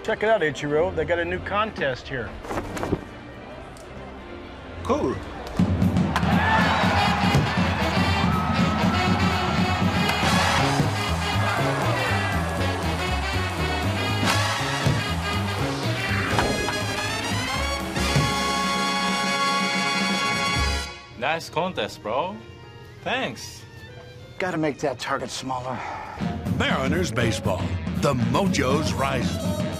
Check it out, Ichiro. They got a new contest here. Cool. Nice contest, bro. Thanks. Gotta make that target smaller. Mariners baseball. The mojo's rising.